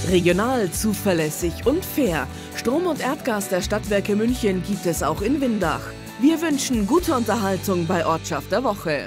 Regional, zuverlässig und fair. Strom und Erdgas der Stadtwerke München gibt es auch in Windach. Wir wünschen gute Unterhaltung bei Ortschaft der Woche.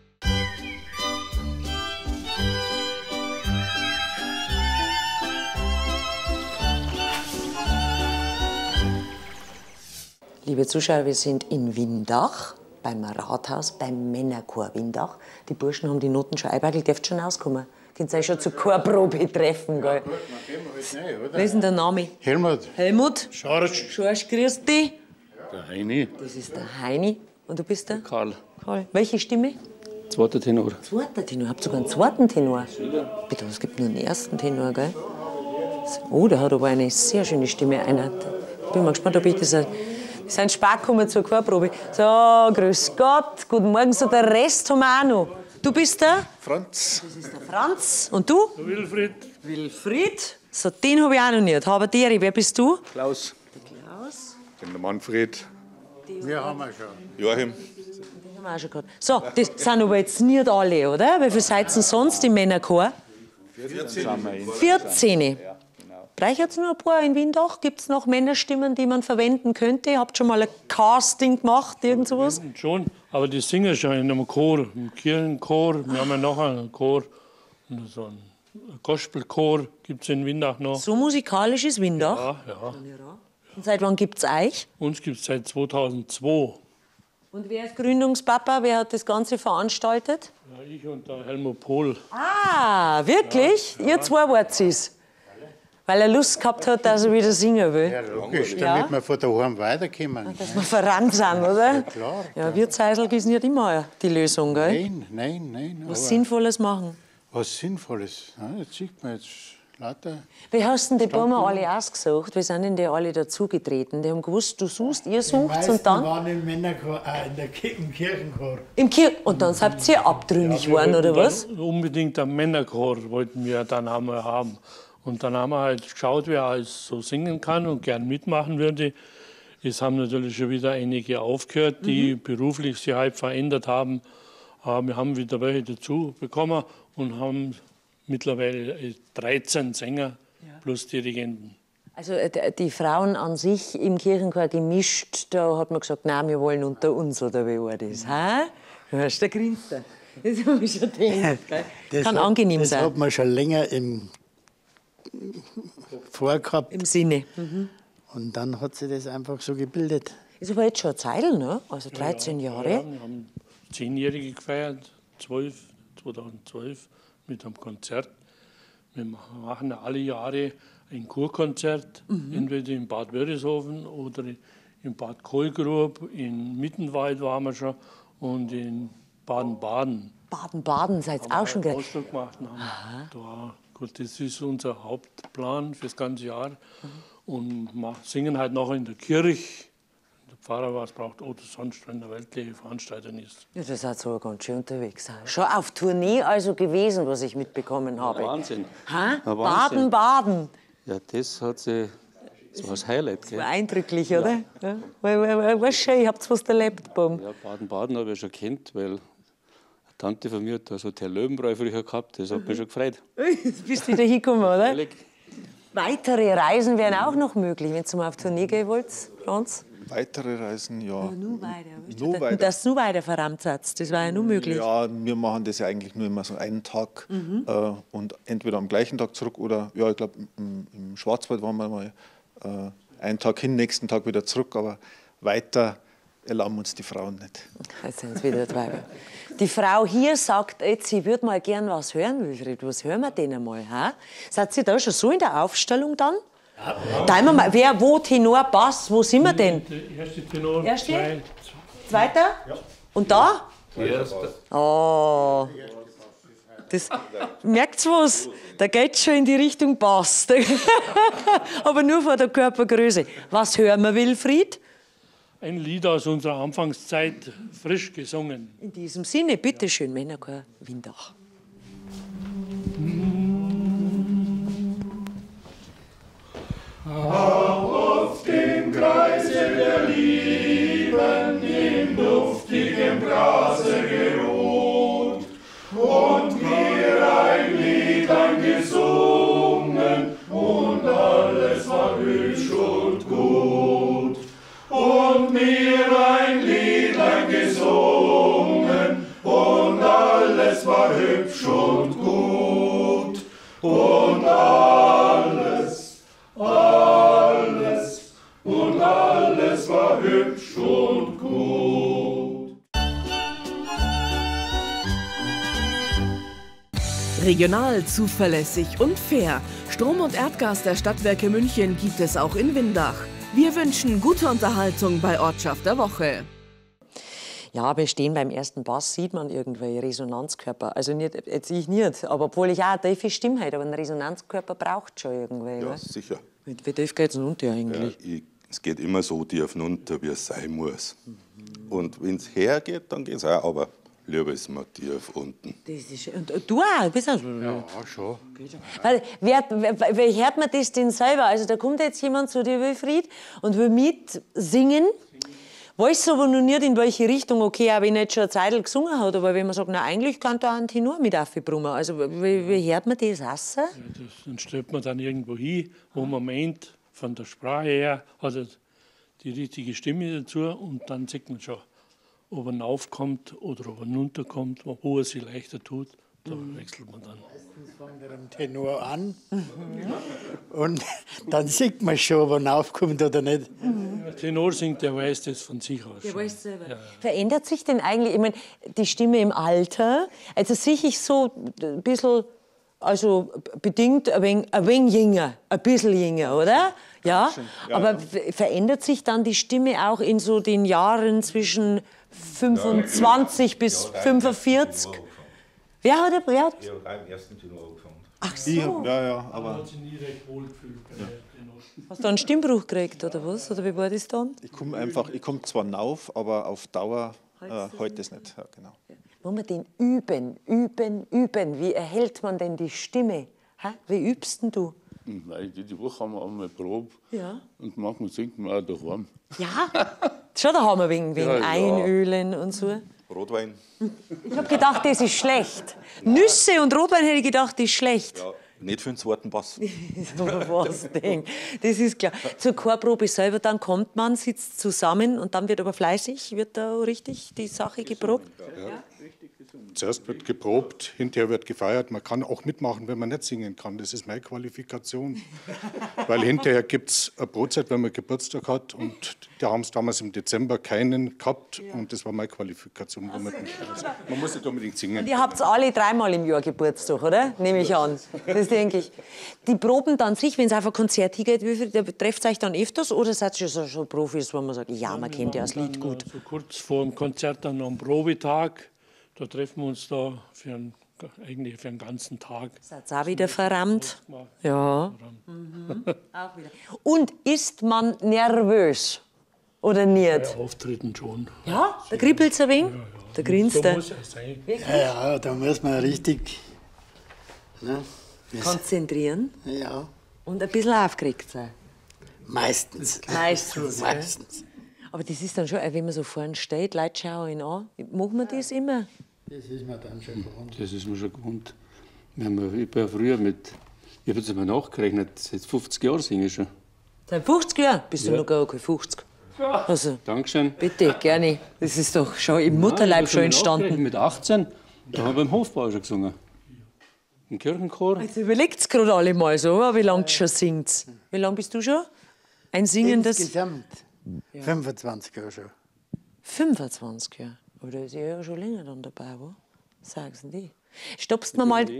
Liebe Zuschauer, wir sind in Windach, beim Rathaus, beim Männerchor Windach. Die Burschen haben die Noten schon eingebackelt, dürft schon rauskommen. Könnt ihr euch schon zur Chorprobe treffen, gell? Gut, dann gehen wir halt rein, oder? Wer ist denn der Name? Helmut. Helmut? Schorsch. Schorsch, grüß dich. Der Heini. Das ist der Heini. Und du bist der? Karl. Karl. Welche Stimme? Zweiter Tenor. Zweiter Tenor. Habt ihr sogar einen zweiten Tenor? Bitte, es gibt nur einen ersten Tenor, gell? Oh, der hat aber eine sehr schöne Stimme. Ich bin mal gespannt, ob ich das... Wir sind spät gekommen zur Chorprobe. So, grüß Gott, guten Morgen. So, der Rest haben wir auch noch. Du bist der? Franz. Das ist der Franz. Und du? Der Wilfried. Wilfried. So, den habe ich auch noch nicht. Haberderi, wer bist du? Klaus. Der Klaus. Ich bin der Manfred. Wir haben wir schon. Joachim. Den haben wir auch schon gehabt. So, das sind aber jetzt nicht alle, oder? Wie viele seid ihr sonst im Männerchor? 14. Reichert es nur ein paar in Windach? Gibt es noch Männerstimmen, die man verwenden könnte? Ihr habt schon mal ein Casting gemacht, irgend sowas? Schon, aber die singen schon in einem Chor, im Kirchenchor. Wir haben ja noch einen Chor. Und so einen Gospelchor gibt es in Windach noch. So musikalisch ist Windach. Ja, ja. Und seit wann gibt es euch? Uns gibt es seit 2002. Und wer ist Gründungspapa? Wer hat das Ganze veranstaltet? Ja, ich und der Helmut Pohl. Ah, wirklich? Ihr zwei wart es? Weil er Lust gehabt hat, dass er wieder singen will. Ja, logisch, Ja. damit wir von daheim weiterkommen. Dass wir voran sind, oder? Ja, klar. Ja, Wirtshäusl ist nicht immer die Lösung, gell? Nein. Was aber Sinnvolles machen. was Sinnvolles. Ja, jetzt sieht man jetzt lauter. Wie hast denn die Bäume alle ausgesucht? Wie sind denn die alle dazugetreten? Die haben gewusst, du suchst, ihr sucht und dann... waren im Männerchor, im Kirchenchor. Und dann seid ihr abtrünnig geworden, oder was? Unbedingt einen Männerchor wollten wir dann einmal haben. Und dann haben wir halt geschaut, wer alles so singen kann und gern mitmachen würde. Es haben natürlich schon wieder einige aufgehört, die beruflich sich halt verändert haben. Aber wir haben wieder welche dazu bekommen und haben mittlerweile 13 Sänger plus Dirigenten. Also die Frauen an sich im Kirchenchor gemischt, da hat man gesagt, nein, wir wollen unter uns, oder wie war das? Ha? Du hast da grinst. Das habe ich schon gedacht. Gell? Kann angenehm sein. Das hat man schon länger vorgehabt. Im Sinne. Und dann hat sich das einfach so gebildet. Ist aber jetzt schon eine Zeit, ne? Also 13 Jahre. Ja, wir haben 10-Jährige gefeiert, 2012 mit einem Konzert. Wir machen alle Jahre ein Kurkonzert, entweder in Bad Wörishofen oder in Bad Kohlgrub, in Mittenwald waren wir schon und in Baden-Baden. Baden-Baden seid ihr auch schon einen gehört. Ausflug gemacht und haben da, gut, das ist unser Hauptplan für das ganze Jahr. Und wir singen halt noch in der Kirche. Der Pfarrer, was braucht Otto sonst, wenn der weltliche Veranstalter ist. Ja, das seid so ganz schön unterwegs. Schon auf Tournee also gewesen, was ich mitbekommen habe. Wahnsinn. Ha? Ja, Wahnsinn. Baden-Baden. Ja, das hat sie. Das war das Highlight. War Gell? eindrücklich, oder? Ja. War schön, ihr habt was erlebt. Bum. Ja, Baden-Baden habe ich schon kennt, weil eine Tante von mir hat das Hotel Löwenbräu früher gehabt. Das hat mich schon gefreut. Bist wieder hingekommen, oder? Ehrlich. Weitere Reisen wären auch noch möglich, wenn ihr mal auf Tournee gehen wollt, Franz. Weitere Reisen, ja. Nur weiter. Nur weiter. Dass du weiter verrammt hast, das war ja nur möglich. Ja, wir machen das ja eigentlich nur immer so einen Tag und entweder am gleichen Tag zurück oder, ja, ich glaube, im Schwarzwald waren wir mal einen Tag hin, nächsten Tag wieder zurück, aber weiter erlauben uns die Frauen nicht. Jetzt sind es wieder zwei. Die Frau hier sagt jetzt, sie würde mal gern was hören, Wilfried. Was hören wir denn einmal? Ha? Seid ihr da schon so in der Aufstellung dann? Ja. Mal, wer, wo, Tenor, Bass, wo sind wir denn? Der erste Tenor, Erste? Zweiter? Ja. Und da? Oh. Das, merkt's was? Da geht's schon in die Richtung Bass. Aber nur von der Körpergröße. Was hören wir, Wilfried? ein Lied aus unserer Anfangszeit frisch gesungen. In diesem Sinne, bitteschön, Männerchor Windach. Auf dem Kreise der Lieben, im duftigen Grase geruht und mir ein Lied angesungen. Regional, zuverlässig und fair. Strom und Erdgas der Stadtwerke München gibt es auch in Windach. Wir wünschen gute Unterhaltung bei Ortschaft der Woche. Ja, wir stehen beim ersten Bass, sieht man irgendwelche Resonanzkörper. Also nicht, jetzt ich nicht, aber obwohl ich auch eine tiefe Stimme habe, aber ein Resonanzkörper braucht schon irgendwie. Ja, ne? sicher. Wie tief geht es runter eigentlich? Ja, es geht immer so tief runter, wie es sein muss. Und wenn es hergeht, dann geht es auch, aber lieber ist man tief unten. Das ist, und du auch? Bist auch Ja, schon. Weil, wer hört man das denn selber? Also da kommt jetzt jemand zu dir, Wilfried, und will mitsingen. Weiß aber noch nicht, in welche Richtung. Okay, auch wenn er jetzt schon eine Zeit gesungen hat, aber wenn man sagt, na, eigentlich kann da ein Tenor mit aufbrummen. Also wie hört man das raus? Ja, dann stellt man dann irgendwo hin, wo man meint, von der Sprache her hat er die richtige Stimme dazu und dann sieht man schon, ob er raufkommt oder ob er runterkommt, wo er sich leichter tut. Da wechselt man dann. Meistens fängt er am Tenor an und dann sieht man schon, ob er raufkommt oder nicht. Der Tenor singt, der weiß das von sich aus. Der weiß selber. Ja. Verändert sich denn eigentlich, ich meine, die Stimme im Alter? Also sehe ich so ein bisschen, also bedingt ein wenig jünger, ein bisschen jünger, oder? Ja, aber verändert sich dann die Stimme auch in so den Jahren zwischen 25 bis 45? Wer hat? Ich habe beim ersten Tenor angefangen. Ach so. Ja, aber hat sich nie recht wohl gefühlt bei Tenor. Hast du einen Stimmbruch gekriegt, oder was? Oder wie war das dann? ich komme zwar rauf, aber auf Dauer heute es nicht. Ja, genau. Muss man den üben? Wie erhält man denn die Stimme? Ha? Wie übst denn du? Nein, die Woche haben wir einmal Probe. Ja. Und manchmal singt man auch daheim. Ja? Schon, da haben wir wegen Einölen und so. Rotwein? Ich habe gedacht, das ist schlecht. Nüsse und Rotwein hätte ich gedacht, das ist schlecht. Ja, nicht für den zweiten Bass. Was denn? Das ist klar. Zur Chorprobe selber, dann kommt man, sitzt zusammen und dann wird aber fleißig, wird da richtig die Sache geprobt. Ja. Zuerst wird geprobt, hinterher wird gefeiert. Man kann auch mitmachen, wenn man nicht singen kann. Das ist meine Qualifikation. Weil hinterher gibt es eine Brotzeit, wenn man Geburtstag hat. Und da haben es damals im Dezember keinen gehabt. Und das war meine Qualifikation. Man muss nicht unbedingt singen. Und ihr habt alle 3-mal im Jahr Geburtstag, oder? Nehme ich an. Das denke ich. Die proben dann sich, wenn es auf ein Konzert hingeht, trefft ihr euch dann öfters? Oder seid ihr schon Profis, wo man sagt, ja, man kennt ja das Lied gut? So kurz vor dem Konzert dann noch am Probetag. Da treffen wir uns da eigentlich für einen ganzen Tag. Seid ihr auch wieder verrammt? Ja. Auch wieder. Und ist man nervös? Oder nicht? Bei Auftritten schon. Ja? Da kribbelt es ein wenig? Ja. Da grinst So er. muss es sein. Ja, da muss man richtig Konzentrieren ja, und ein bisschen aufgeregt sein. meistens. Meistens. Meistens. Aber das ist dann schon, wenn man so vorne steht, Leute schauen ihn an. Machen wir das immer? Das ist mir dann schon gewohnt. Das ist mir schon gewohnt. Ich bin ja früher ich habe jetzt mal nachgerechnet, seit 50 Jahren singe ich schon. Seit 50 Jahren? Bist du noch gar keine 50? Also, Dankeschön. bitte, gerne. Das ist doch schon im Mutterleib schon entstanden. Mit 18, da habe ich im Hofbau schon gesungen. Im Kirchenchor. Jetzt überlegt es gerade alle mal so, wie lange du schon singst. Wie lange bist du schon? Ein singendes? Insgesamt 25 Jahre schon. 25 Jahre. Aber da ist ja schon länger dann dabei, wo? Sag's die. Stoppst du mal.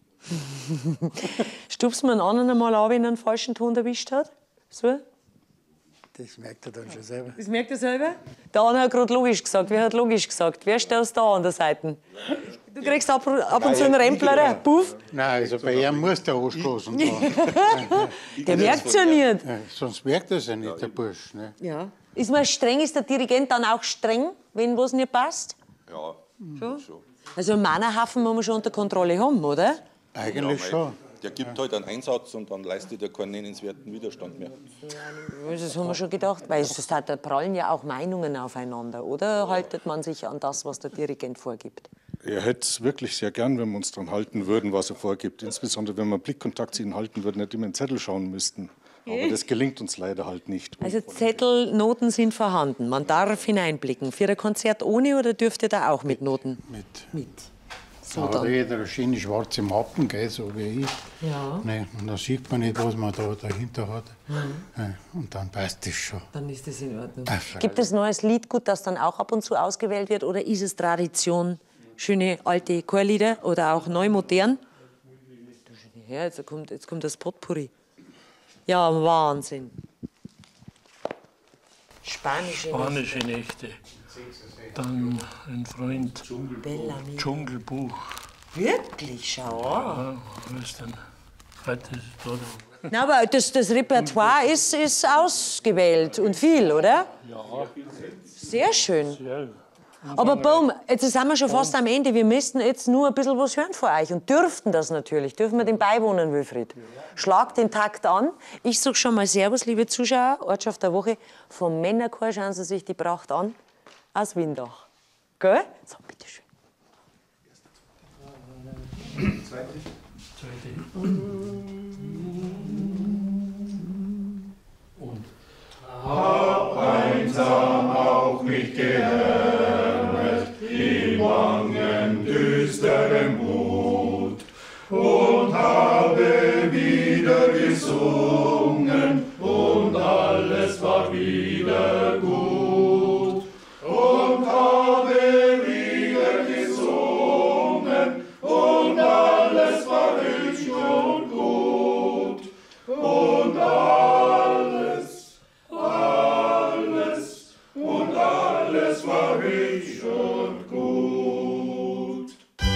Stupst man einen anderen einmal an, wenn er einen falschen Ton erwischt hat? So? Das merkt er dann schon selber. Das merkt er selber? Der andere hat gerade logisch gesagt. Wer hat logisch gesagt? Wer steht da an der Seite? Du kriegst ab und zu einen Rempler, Puff. Nein, also bei ihm muss der anstoßen. Der merkt es ja nicht. Ja, sonst merkt er es ja nicht, der Bursch. Ne? Ja. Ist man streng? Ist der Dirigent dann auch streng, wenn was nicht passt? Ja, schon. Also einen Mannerhafen muss man schon unter Kontrolle haben, oder? Eigentlich schon. Der gibt halt einen Einsatz und dann leistet er keinen nennenswerten Widerstand mehr. Das haben wir schon gedacht, weil da prallen ja auch Meinungen aufeinander, oder haltet man sich an das, was der Dirigent vorgibt? Er hätte es wirklich sehr gern, wenn wir uns daran halten würden, was er vorgibt. Insbesondere, wenn wir Blickkontakt zu ihm halten würden, nicht immer in den Zettel schauen müssten. Aber das gelingt uns leider halt nicht. Also Zettelnoten sind vorhanden, man darf hineinblicken. Für ein Konzert ohne oder dürft ihr da auch mit Noten? Mit. So Aber dann. jeder eine schöne schwarze Mappen, gell, so wie ich. Ja. Ne, und da sieht man nicht, was man da dahinter hat. Ja, und dann passt das schon. Dann ist das in Ordnung. Ach, Gibt es neues Lied, gut, das dann auch ab und zu ausgewählt wird? Oder ist es Tradition, schöne alte Chorlieder oder auch neu modern? Ja, jetzt kommt das Potpourri. Ja, Wahnsinn. Spanische Nächte. Dann ein Freund. Dschungelbuch. Wirklich, schau an. Ja, was denn? Heute ist da. Na, aber das Repertoire ist ausgewählt und viel, oder? Ja. Sehr schön. Sehr. Aber boom, jetzt sind wir schon fast am Ende. Wir müssten jetzt nur ein bisschen was hören von euch und dürften das natürlich. Dürfen wir dem beiwohnen, Wilfried? Schlag den Takt an. Ich sage schon mal Servus, liebe Zuschauer. Ortschaft der Woche vom Männerchor. Schauen Sie sich die Pracht an. Aus Windach. Gell? So, bitteschön. Zweite. Und hab einsam auch mich geärgert, im bangen, düsteren Mut, und habe wieder gesungen, und alles war wieder gut. Und habe wieder gesungen, und alles war hübsch und gut. Und alles war hübsch und gut.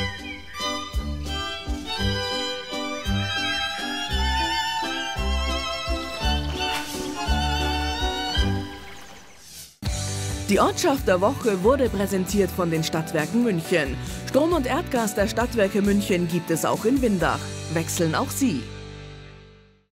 Die Ortschaft der Woche wurde präsentiert von den Stadtwerken München. Strom und Erdgas der Stadtwerke München gibt es auch in Windach. Wechseln auch Sie.